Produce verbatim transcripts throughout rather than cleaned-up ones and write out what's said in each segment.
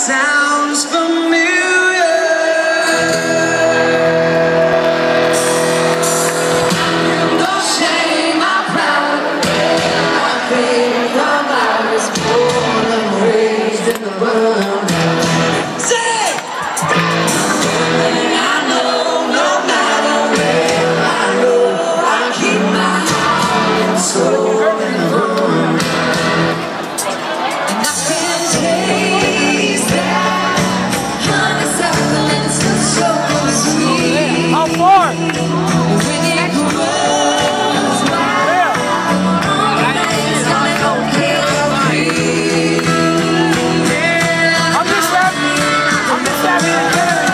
sounds familiar. No shame, I'm proud. I came from, I was born and raised in the world. Say! And I know, no matter where I go, I keep my heart and soul in the world. And I can taste that honeysuckle and it's so sweet. How far? When it grows wild, all the things that don't kill me. I'm just happy. I'm just happy to get it.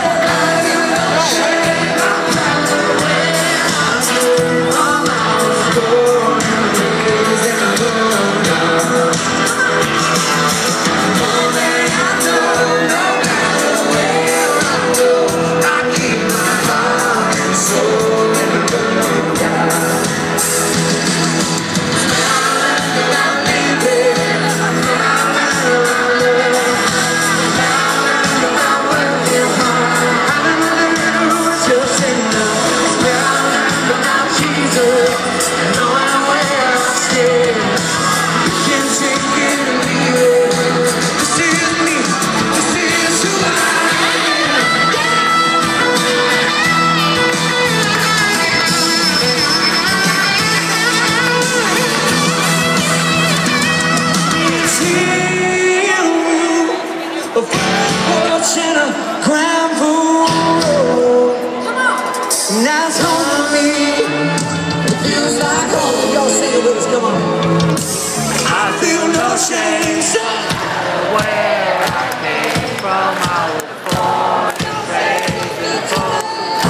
In a grand pool, now it's home for me. It feels like home. Y'all sing it with us, come on. I feel no shame. Where I came from, I was born and raised in the world.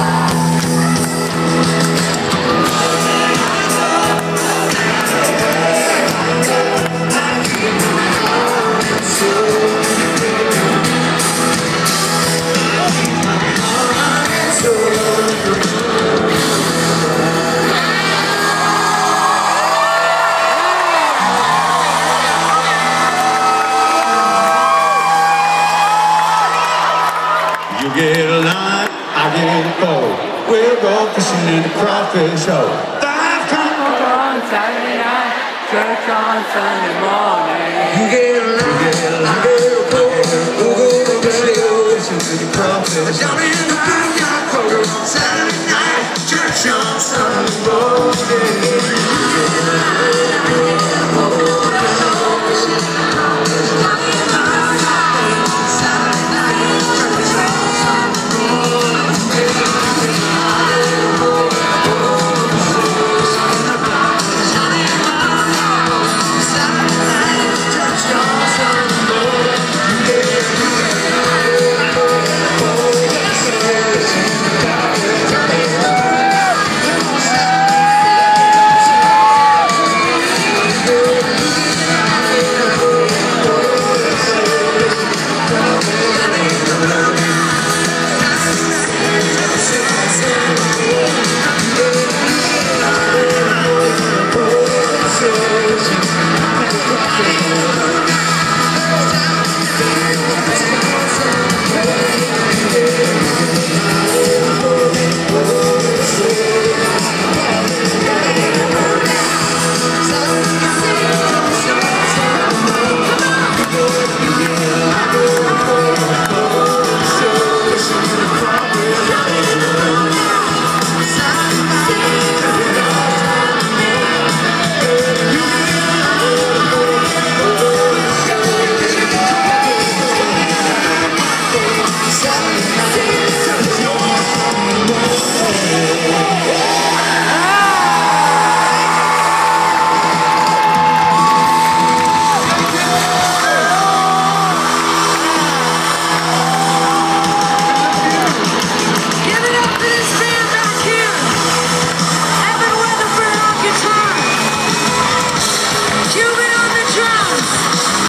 You get a line, I get a boat. We'll go fishing in the crawfish hole. Five come On Saturday night, church on Sunday morning. You get a line, you get a line, get a boat. We'll go fishing in the crawfish. Down in the backyard, quarter on Saturday night, church on Sunday morning.